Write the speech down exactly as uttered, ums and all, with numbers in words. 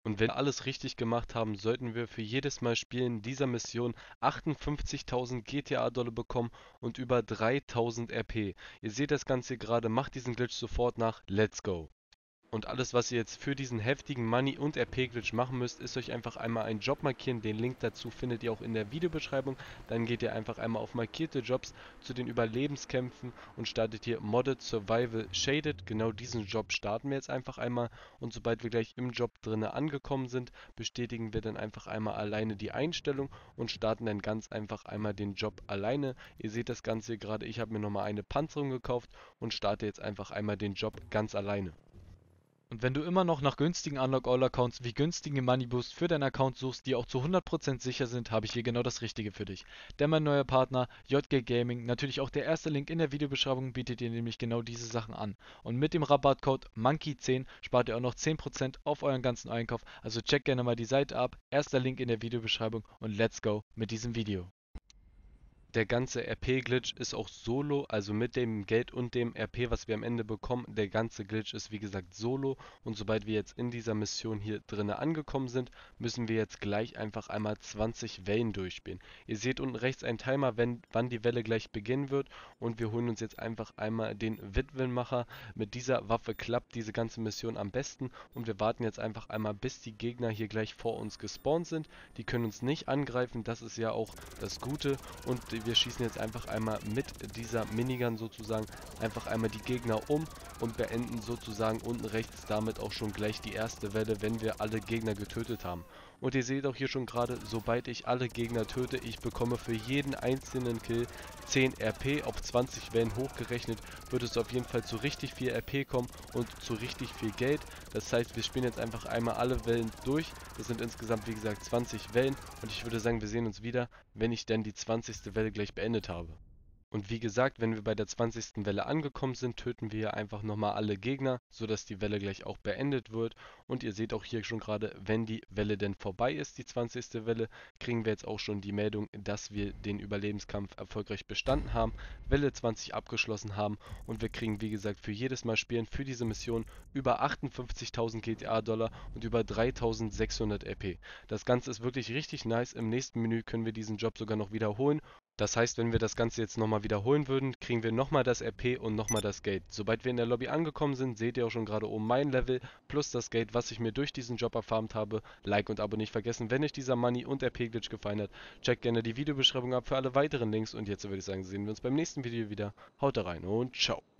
Und wenn wir alles richtig gemacht haben, sollten wir für jedes Mal Spielen dieser Mission achtundfünfzigtausend G T A-Dollar bekommen und über dreitausend R P. Ihr seht das Ganze hier gerade, macht diesen Glitch sofort nach. Let's go! Und alles, was ihr jetzt für diesen heftigen Money- und R P-Glitch machen müsst, ist euch einfach einmal einen Job markieren. Den Link dazu findet ihr auch in der Videobeschreibung. Dann geht ihr einfach einmal auf markierte Jobs zu den Überlebenskämpfen und startet hier Modded Survival Shaded. Genau diesen Job starten wir jetzt einfach einmal. Und sobald wir gleich im Job drinne angekommen sind, bestätigen wir dann einfach einmal alleine die Einstellung und starten dann ganz einfach einmal den Job alleine. Ihr seht das Ganze hier gerade, ich habe mir nochmal eine Panzerung gekauft und starte jetzt einfach einmal den Job ganz alleine. Und wenn du immer noch nach günstigen Unlock-All-Accounts wie günstigen Moneyboost für deinen Account suchst, die auch zu hundert Prozent sicher sind, habe ich hier genau das Richtige für dich. Denn mein neuer Partner J G Gaming, natürlich auch der erste Link in der Videobeschreibung, bietet dir nämlich genau diese Sachen an. Und mit dem Rabattcode monkey zehn spart ihr auch noch zehn Prozent auf euren ganzen Einkauf. Also check gerne mal die Seite ab. Erster Link in der Videobeschreibung und let's go mit diesem Video. Der ganze R P-Glitch ist auch solo, also mit dem Geld und dem R P, was wir am Ende bekommen. Der ganze Glitch ist wie gesagt solo und sobald wir jetzt in dieser Mission hier drinnen angekommen sind, müssen wir jetzt gleich einfach einmal zwanzig Wellen durchspielen. Ihr seht unten rechts einen Timer, wenn, wann die Welle gleich beginnen wird und wir holen uns jetzt einfach einmal den Witwenmacher. Mit dieser Waffe klappt diese ganze Mission am besten und wir warten jetzt einfach einmal, bis die Gegner hier gleich vor uns gespawnt sind. Die können uns nicht angreifen, das ist ja auch das Gute und wir schießen jetzt einfach einmal mit dieser Minigun sozusagen einfach einmal die Gegner um und beenden sozusagen unten rechts damit auch schon gleich die erste Welle, wenn wir alle Gegner getötet haben. Und ihr seht auch hier schon gerade, sobald ich alle Gegner töte, ich bekomme für jeden einzelnen Kill zehn R P. Auf zwanzig Wellen hochgerechnet wird es auf jeden Fall zu richtig viel R P kommen und zu richtig viel Geld. Das heißt, wir spielen jetzt einfach einmal alle Wellen durch. Das sind insgesamt wie gesagt zwanzig Wellen und ich würde sagen, wir sehen uns wieder, wenn ich dann die zwanzigste Welle gleich beendet habe. Und wie gesagt, wenn wir bei der zwanzigsten Welle angekommen sind, töten wir hier einfach nochmal alle Gegner, sodass die Welle gleich auch beendet wird. Und ihr seht auch hier schon gerade, wenn die Welle denn vorbei ist, die zwanzigste Welle, kriegen wir jetzt auch schon die Meldung, dass wir den Überlebenskampf erfolgreich bestanden haben, Welle zwanzig abgeschlossen haben und wir kriegen wie gesagt für jedes Mal Spielen für diese Mission über achtundfünfzigtausend G T A-Dollar und über dreitausendsechshundert R P. Das Ganze ist wirklich richtig nice. Im nächsten Menü können wir diesen Job sogar noch wiederholen. Das heißt, wenn wir das Ganze jetzt nochmal wiederholen würden, kriegen wir nochmal das R P und nochmal das Geld. Sobald wir in der Lobby angekommen sind, seht ihr auch schon gerade oben mein Level plus das Geld, was ich mir durch diesen Job erfarmt habe. Like und Abo nicht vergessen, wenn euch dieser Money- und R P-Glitch gefallen hat. Checkt gerne die Videobeschreibung ab für alle weiteren Links und jetzt würde ich sagen, sehen wir uns beim nächsten Video wieder. Haut da rein und ciao.